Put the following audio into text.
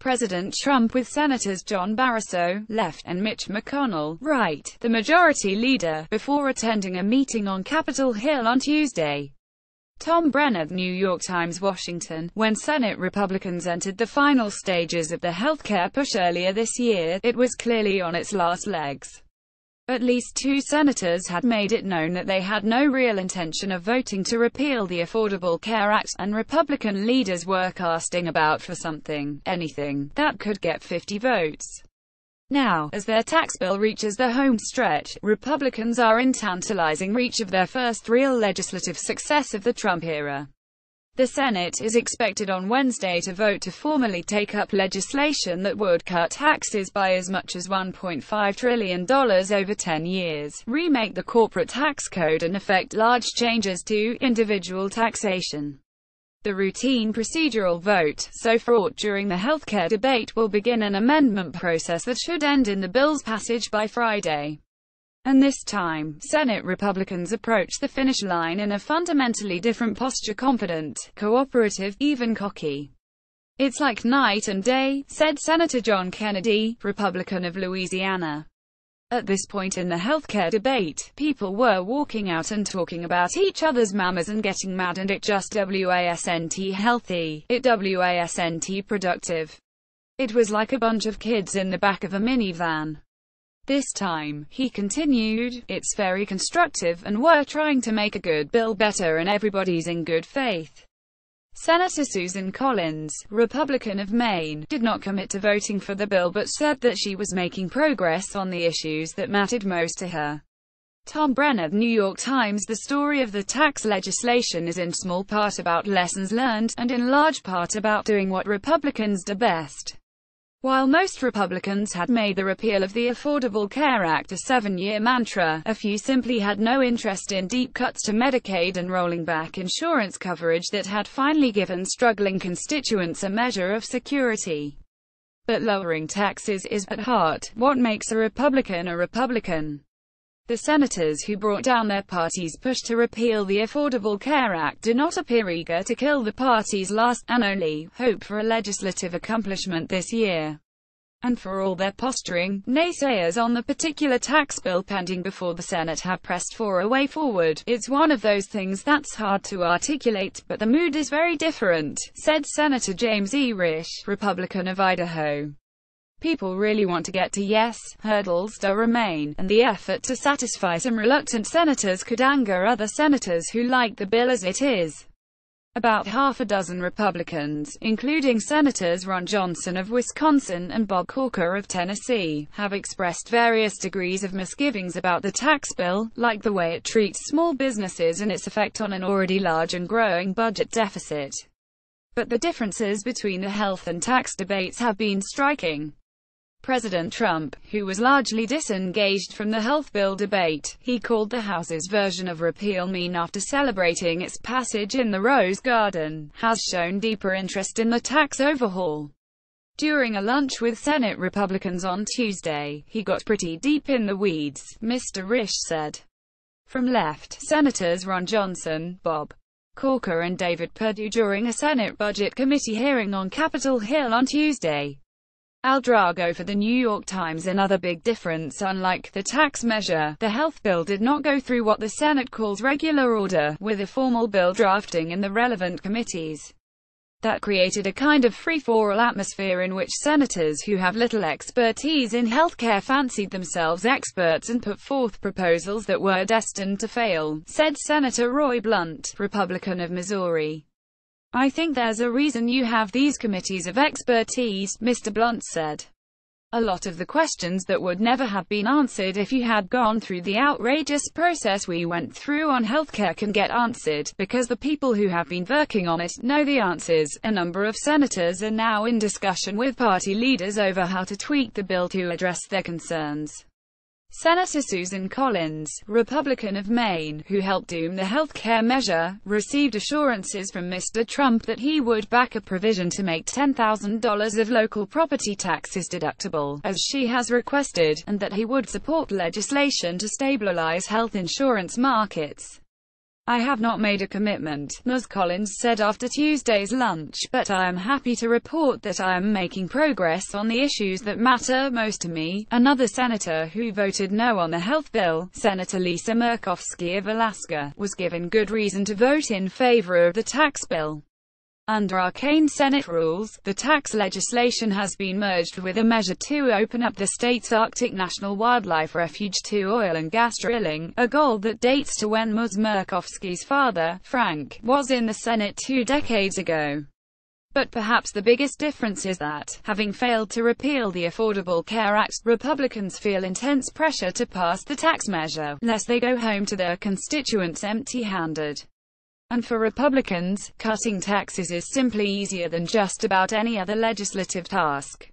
President Trump with Senators John Barrasso, left, and Mitch McConnell, right, the majority leader, before attending a meeting on Capitol Hill on Tuesday. Tom BrennerThe, New York Times, Washington. When Senate Republicans entered the final stages of the healthcare push earlier this year, it was clearly on its last legs. At least two senators had made it known that they had no real intention of voting to repeal the Affordable Care Act, and Republican leaders were casting about for something, anything, that could get 50 votes. Now, as their tax bill reaches the home stretch, Republicans are in tantalizing reach of their first real legislative success of the Trump era. The Senate is expected on Wednesday to vote to formally take up legislation that would cut taxes by as much as $1.5 trillion over 10 years, remake the corporate tax code, and effect large changes to individual taxation. The routine procedural vote, so fraught during the healthcare debate, will begin an amendment process that should end in the bill's passage by Friday. And this time, Senate Republicans approach the finish line in a fundamentally different posture: confident, cooperative, even cocky. "It's like night and day," said Senator John Kennedy, Republican of Louisiana. At this point in the healthcare debate, people were walking out and talking about each other's mamas and getting mad, and it just wasn't healthy, it wasn't productive. It was like a bunch of kids in the back of a minivan. This time, he continued, it's very constructive, and we're trying to make a good bill better, and everybody's in good faith. Senator Susan Collins, Republican of Maine, did not commit to voting for the bill but said that she was making progress on the issues that mattered most to her. Tom BrennerThe, New York Times. The story of the tax legislation is in small part about lessons learned, and in large part about doing what Republicans do best. While most Republicans had made the repeal of the Affordable Care Act a 7-year mantra, a few simply had no interest in deep cuts to Medicaid and rolling back insurance coverage that had finally given struggling constituents a measure of security. But lowering taxes is, at heart, what makes a Republican a Republican. The senators who brought down their party's push to repeal the Affordable Care Act do not appear eager to kill the party's last, and only, hope for a legislative accomplishment this year. And for all their posturing, naysayers on the particular tax bill pending before the Senate have pressed for a way forward. "It's one of those things that's hard to articulate, but the mood is very different," said Senator James E. Risch, Republican of Idaho. "People really want to get to yes, hurdles do remain, and the effort to satisfy some reluctant senators could anger other senators who like the bill as it is." About half a dozen Republicans, including Senators Ron Johnson of Wisconsin and Bob Corker of Tennessee, have expressed various degrees of misgivings about the tax bill, like the way it treats small businesses and its effect on an already large and growing budget deficit. But the differences between the health and tax debates have been striking. President Trump, who was largely disengaged from the health bill debate, he called the House's version of repeal mean after celebrating its passage in the Rose Garden, has shown deeper interest in the tax overhaul. During a lunch with Senate Republicans on Tuesday, he got pretty deep in the weeds, Mr. Risch said. From left, Senators Ron Johnson, Bob Corker and David Perdue during a Senate Budget Committee hearing on Capitol Hill on Tuesday. Al Drago for the New York Times. Another big difference: unlike the tax measure, the health bill did not go through what the Senate calls regular order, with a formal bill drafting in the relevant committees. That created a kind of free-for-all atmosphere in which senators who have little expertise in healthcare fancied themselves experts and put forth proposals that were destined to fail, said Senator Roy Blunt, Republican of Missouri. "I think there's a reason you have these committees of expertise," Mr. Blunt said. "A lot of the questions that would never have been answered if you had gone through the outrageous process we went through on healthcare can get answered, because the people who have been working on it know the answers." A number of senators are now in discussion with party leaders over how to tweak the bill to address their concerns. Senator Susan Collins, Republican of Maine, who helped doom the health care measure, received assurances from Mr. Trump that he would back a provision to make $10,000 of local property taxes deductible, as she has requested, and that he would support legislation to stabilize health insurance markets. I have not made a commitment, Ms. Collins said after Tuesday's lunch, but I am happy to report that I am making progress on the issues that matter most to me. Another senator who voted no on the health bill, Senator Lisa Murkowski of Alaska, was given good reason to vote in favor of the tax bill. Under arcane Senate rules, the tax legislation has been merged with a measure to open up the state's Arctic National Wildlife Refuge to oil and gas drilling, a goal that dates to when Ms. Murkowski's father, Frank, was in the Senate 2 decades ago. But perhaps the biggest difference is that, having failed to repeal the Affordable Care Act, Republicans feel intense pressure to pass the tax measure, lest they go home to their constituents empty-handed. And for Republicans, cutting taxes is simply easier than just about any other legislative task.